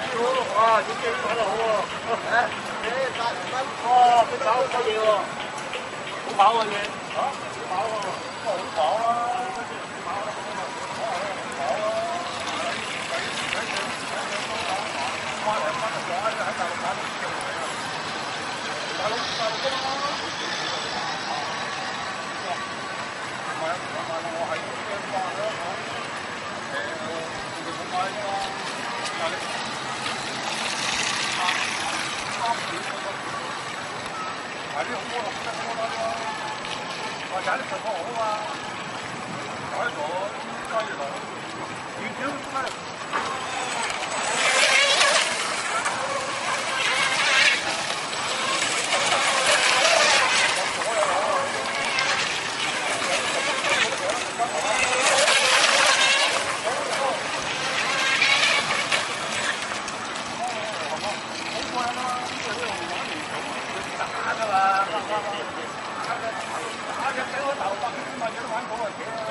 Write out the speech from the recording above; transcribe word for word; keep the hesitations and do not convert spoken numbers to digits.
哇！點知玩得好喎？誒，誒三三，哇！佢跑好嘢喎，好跑喎嘢。嚇？好跑喎，好跑啊！跑啊！跑啊！跑啊！翻嚟翻嚟咗喺喺大陸打到邊度嚟啊？大陸大陸㗎嘛？唔係啊，唔係啊，我係驚翻啦，我誒我冇買㗎嘛，但係。係呢個波落得波啦，或者你做得好啊，改咗加熱落，完全唔得。打隻俾我頭百幾萬，有得玩到啊！